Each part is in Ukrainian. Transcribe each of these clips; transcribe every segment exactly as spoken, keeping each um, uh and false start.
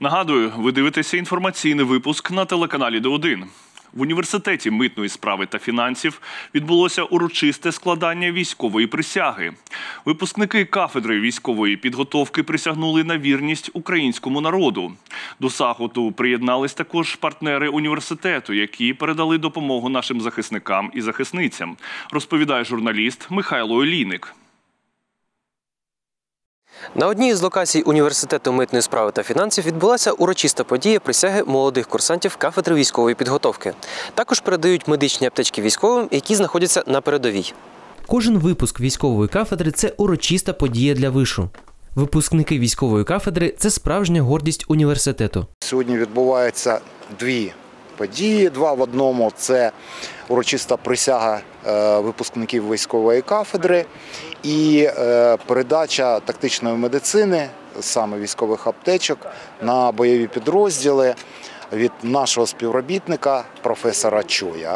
Нагадую, ви дивитеся інформаційний випуск на телеканалі Д один. В університеті митної справи та фінансів відбулося урочисте складання військової присяги. Випускники кафедри військової підготовки присягнули на вірність українському народу. До заходу приєднались також партнери університету, які передали допомогу нашим захисникам і захисницям, розповідає журналіст Михайло Олійник. На одній із локацій університету митної справи та фінансів відбулася урочиста подія присяги молодих курсантів кафедри військової підготовки. Також передають медичні аптечки військовим, які знаходяться на передовій. Кожен випуск військової кафедри – це урочиста подія для вишу. Випускники військової кафедри – це справжня гордість університету. Сьогодні відбуваються дві події, два в одному – це урочиста присяга випускників військової кафедри і передача тактичної медицини, саме військових аптечок, на бойові підрозділи від нашого співробітника професора Чоя.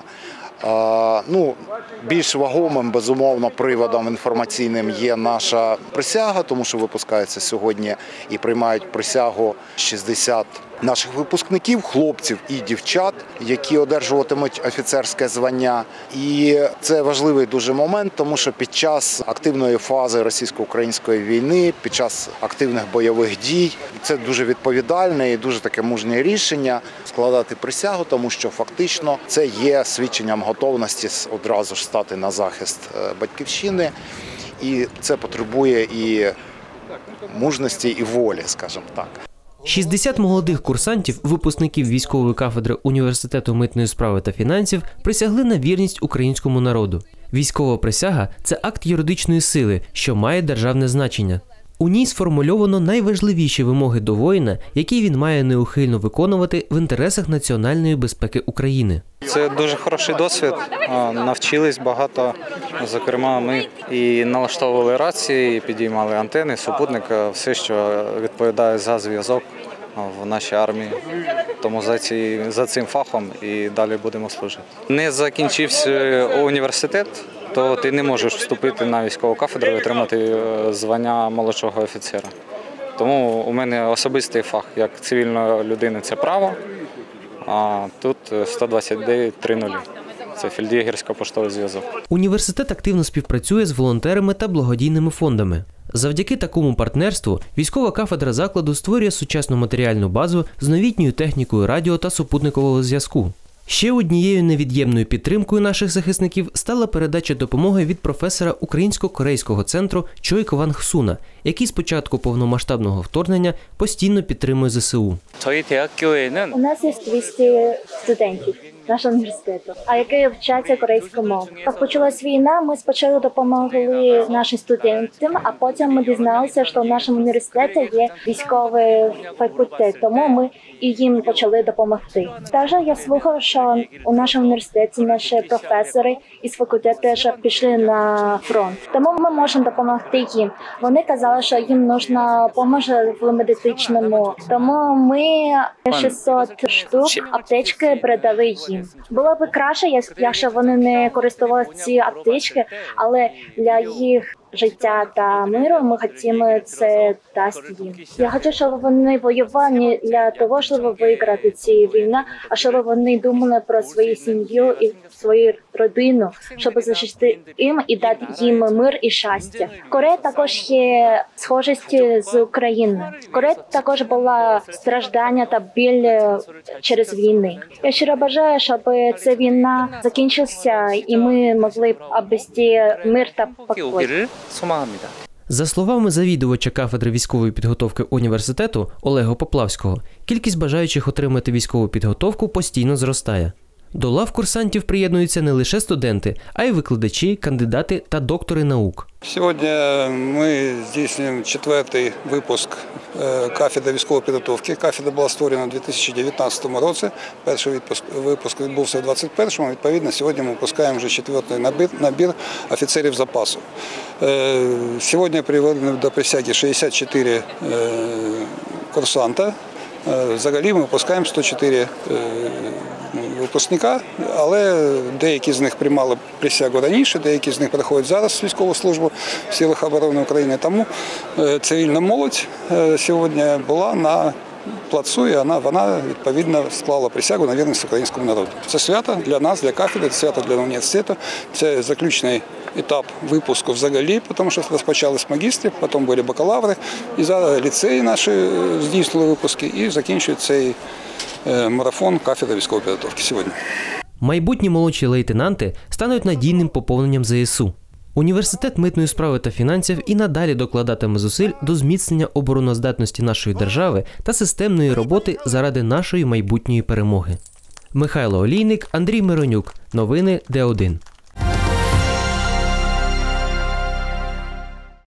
Ну, більш вагомим, безумовно, приводом інформаційним є наша присяга, тому що випускаються сьогодні і приймають присягу шістдесят наших випускників, хлопців і дівчат, які одержуватимуть офіцерське звання. І це важливий дуже момент, тому що під час активної фази російсько-української війни, під час активних бойових дій, це дуже відповідальне і дуже таке мужнє рішення складати присягу, тому що фактично це є свідченням готовності одразу ж стати на захист батьківщини. І це потребує і мужності, і волі, скажімо так. шістдесят молодих курсантів, випускників військової кафедри університету митної справи та фінансів, присягли на вірність українському народу. Військова присяга – це акт юридичної сили, що має державне значення. У ній сформульовано найважливіші вимоги до воїна, які він має неухильно виконувати в інтересах національної безпеки України. Це дуже хороший досвід, навчились багато, зокрема ми і налаштовували рації, і підіймали антени, супутник, все, що відповідає за зв'язок в нашій армії. Тому за, ці, за цим фахом і далі будемо служити. Не закінчився університет, то ти не можеш вступити на військову кафедру і отримати звання молодшого офіцера. Тому у мене особистий фах, як цивільної людини, це право, а тут сто двадцять дев'ять три нуль. Це фельд'єгерсько-поштовий зв'язок. Університет активно співпрацює з волонтерами та благодійними фондами. Завдяки такому партнерству військова кафедра закладу створює сучасну матеріальну базу з новітньою технікою радіо та супутникового зв'язку. Ще однією невід'ємною підтримкою наших захисників стала передача допомоги від професора Українсько-корейського центру Чой Кванг Суна, який з початку повномасштабного вторгнення постійно підтримує Зе Се У. У нас є двісті студентів нашого університету, а які вчаться корейську мову. Як почалась війна, ми спочатку допомогли нашим студентам, а потім ми дізналися, що в нашому університеті є військовий факультет, тому ми і їм почали допомогти. Також я слухав, що у нашому університеті наші професори із факультету теж пішли на фронт, тому ми можемо допомогти їм. Вони казали, що їм потрібна допомога в медичному, тому ми шістсот штук аптечки передали їм. Було б краще, якщо вони не користувалися ці аптечки, але для їх життя та миру ми хочемо це дати їм. Я хочу, щоб вони воювали не для того, щоб виграти цю війну, а щоб вони думали про свою сім'ю і свою родину, щоб захистити їм і дати їм мир і щастя. Корея також є схожості з Україною. Корея також була страждання та біль через війни. Я щиро бажаю, щоб ця війна закінчилася і ми могли б обрести мир та покой. За словами завідувача кафедри військової підготовки університету Олега Поплавського, кількість бажаючих отримати військову підготовку постійно зростає. До лав курсантів приєднуються не лише студенти, а й викладачі, кандидати та доктори наук. Сьогодні ми здійснюємо четвертий випуск кафедри військової підготовки. Кафедра була створена у дві тисячі дев'ятнадцятому році. Перший випуск відбувся у двадцять першому. Відповідно, сьогодні ми випускаємо вже четвертий набір, набір офіцерів запасу. Сьогодні приведено до присяги шістдесят чотири курсанта. Взагалі ми випускаємо сто чотири випускника, але деякі з них приймали присягу раніше, деякі з них проходять зараз військову службу в Силах оборони України. Тому цивільна молодь сьогодні була на плацу, і вона, вона відповідно склала присягу на вірність українському народу. Це свято для нас, для кафедри, це свято для університету, це заключний етап випуску взагалі, тому що розпочали з магістрів, потім були бакалаври, і зараз ліцеї наші здійснили випуски, і закінчують цей марафон кафедри військової підготовки сьогодні. Майбутні молодші лейтенанти стануть надійним поповненням зе ес у. Університет митної справи та фінансів і надалі докладатиме зусиль до зміцнення обороноздатності нашої держави та системної роботи заради нашої майбутньої перемоги. Михайло Олійник, Андрій Миронюк. Новини Д один.